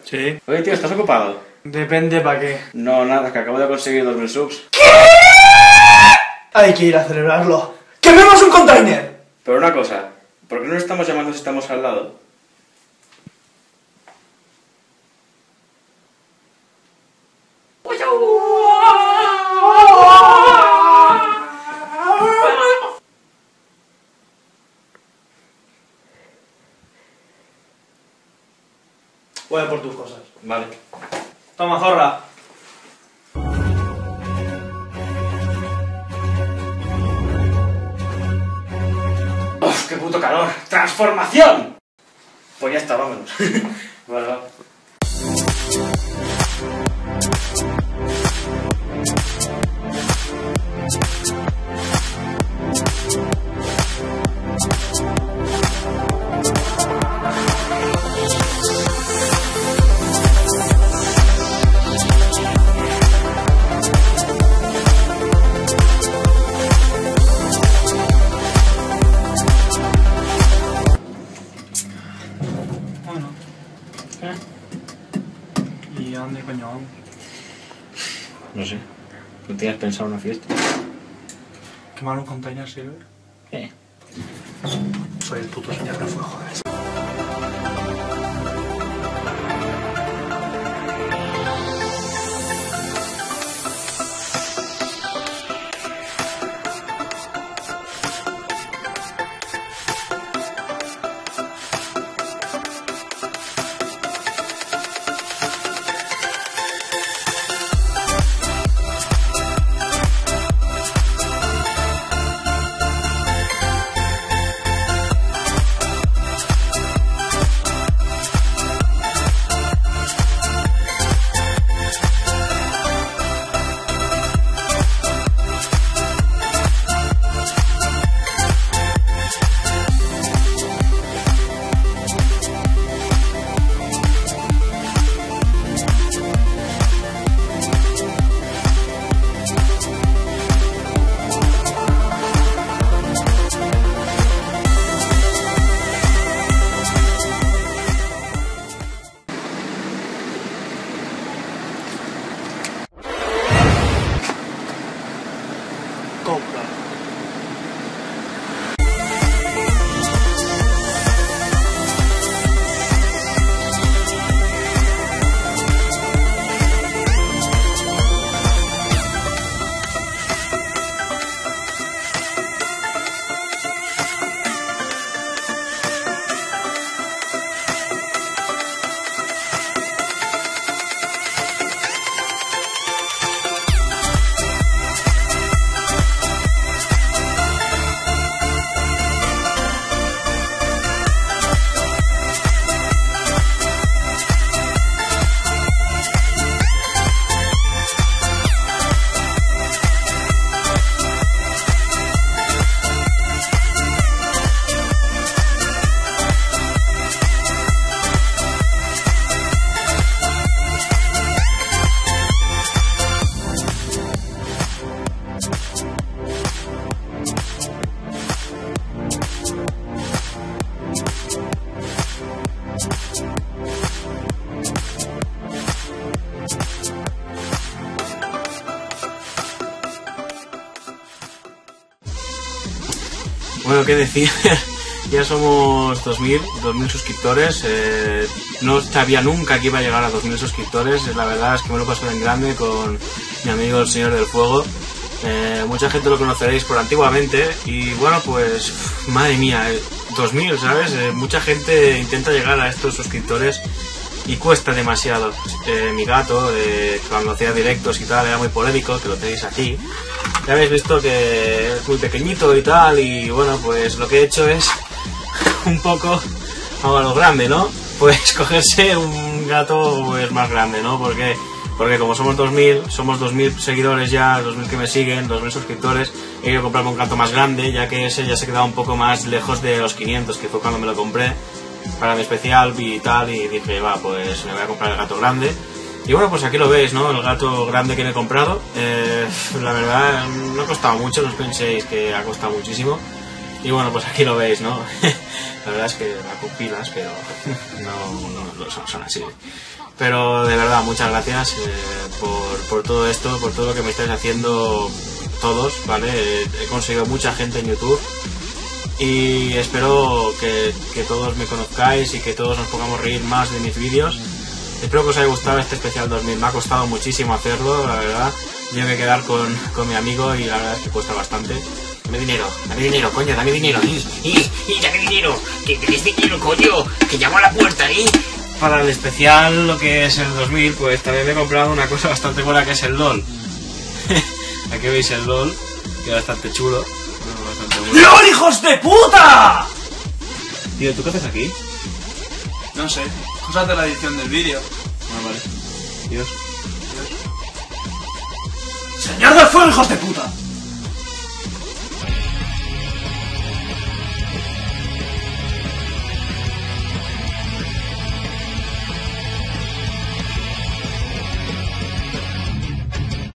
Sí. Oye, tío, ¿estás ocupado? Depende para qué. No, nada, que acabo de conseguir 2000 subs. Hay que ir a celebrarlo. ¡Quememos un container! Pero una cosa, ¿por qué no estamos llamando si estamos al lado? Voy a por tus cosas. Vale. Toma, zorra. ¡Uf, qué puto calor! ¡Transformación! Pues ya está, vámonos. Vale, va. Bueno. ¿Y a dónde coño vamos? No sé. ¿Tú tienes pensado una fiesta? ¿Quemar un container sirve? Soy el puto señor de fuego, joder. Compra. Bueno, qué decir, ya somos 2000 suscriptores, no sabía nunca que iba a llegar a 2000 suscriptores, la verdad es que me lo paso en grande con mi amigo el Señor del Fuego, mucha gente lo conoceréis por antiguamente y bueno pues, madre mía, 2000, ¿sabes? Mucha gente intenta llegar a estos suscriptores y cuesta demasiado. Mi gato, cuando hacía directos y tal, era muy polémico, que lo tenéis aquí. Ya habéis visto que es muy pequeñito y tal, y bueno, pues lo que he hecho es un poco a lo grande, ¿no? Pues cogerse un gato pues más grande, ¿no? Porque como somos 2000 seguidores ya, 2000 que me siguen, 2000 suscriptores, he querido comprarme un gato más grande, ya que ese ya se quedaba un poco más lejos de los 500, que fue cuando me lo compré para mi especial y tal, y dije, va, pues me voy a comprar el gato grande. Y bueno, pues aquí lo veis, ¿no? El gato grande que me he comprado. La verdad, no ha costado mucho, no os penséis que ha costado muchísimo. Y bueno, pues aquí lo veis, ¿no? La verdad es que va con pilas, pero no son así. Pero de verdad, muchas gracias por todo esto, por todo lo que me estáis haciendo todos, ¿vale? He conseguido mucha gente en YouTube y espero que todos me conozcáis y que todos nos pongamos a reír más de mis vídeos. Espero que os haya gustado este especial 2000, me ha costado muchísimo hacerlo, la verdad. Tengo que quedar con mi amigo y la verdad es que cuesta bastante. Dame dinero, coño, dame dinero. Y dame dinero, que des dinero, coño, que llamo a la puerta, Para el especial, lo que es el 2000, pues también me he comprado una cosa bastante buena que es el LOL. Aquí veis el LOL, que es bastante chulo. Bastante bueno. ¡LOL, hijos de puta! Tío, ¿tú qué haces aquí? No sé, cosas de la edición del vídeo. Ah, vale. Dios. ¡Señor del fuego, hijos de puta!